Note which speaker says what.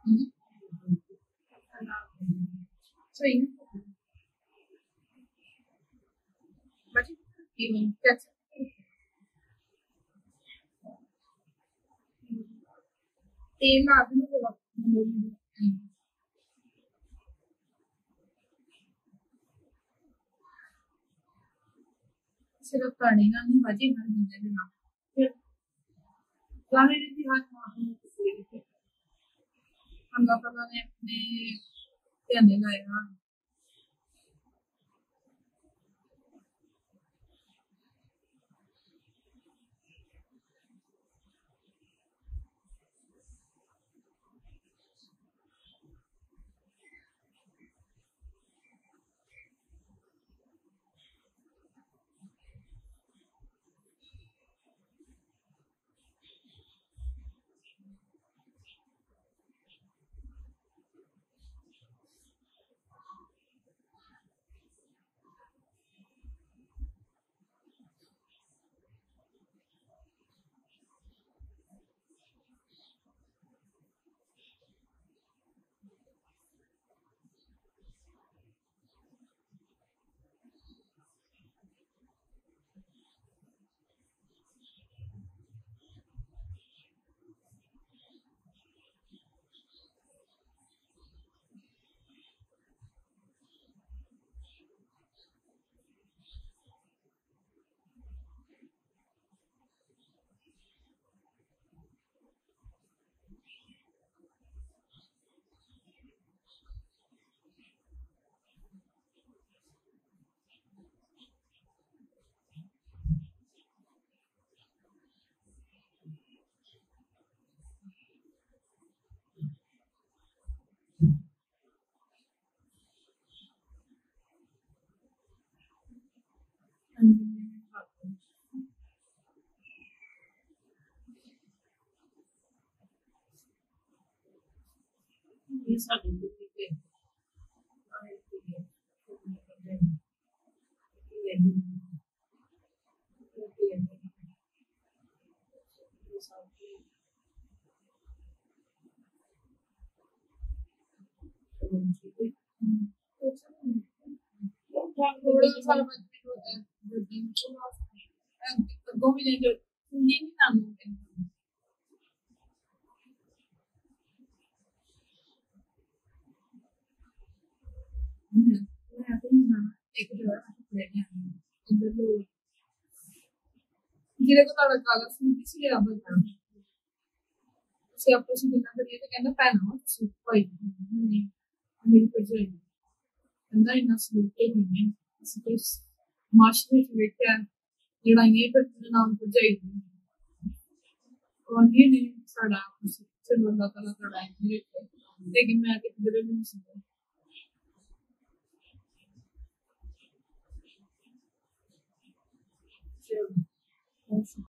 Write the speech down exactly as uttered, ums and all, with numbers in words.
Speaker 1: So you but even that's तेल आदमी को सिर्फ करने ना नहीं बाजी हर बंदे ने ना फिर लाने की बात मालूम अल्लाह ताला ने अपने ध्यान लगाया ये सारी चीजें थोड़ा सा मजबूत होता है दो मिनट हिंदी नहीं नाम एक ਜਿਹਦੇ ਕੋਲ ਤੁਹਾਡਾ ਕਾਲਾ ਸੂਟ ਸੀ ਲਿਆ ਬਤਾ ਤੁਸੀਂ ਆਪੋ ਸੀ ਬਿਨਾਂ ਕਰੀਏ ਤੇ ਕਹਿੰਦਾ ਭੈਣਾ ਸੂਟ ਪਾਈ ਨਹੀਂ ਮੇਰੀ ਭਰਜਾਈ ਕਹਿੰਦਾ ਇਹਨਾਂ ਸੂਟ ਤੇ ਨਹੀਂ ਅਸੀਂ ਤੇ ਮਾਸ਼ਰੇ ਵਿੱਚ ਵੇਖਿਆ ਲੜਾਈਆਂ ਕਰਦੇ ਨਾਮ ਭਰਜਾਈ और ये नहीं साड़ा चलो अल्लाह ताला लड़ाई मेरे लेकिन मैं आके किधर भी नहीं सुना चलो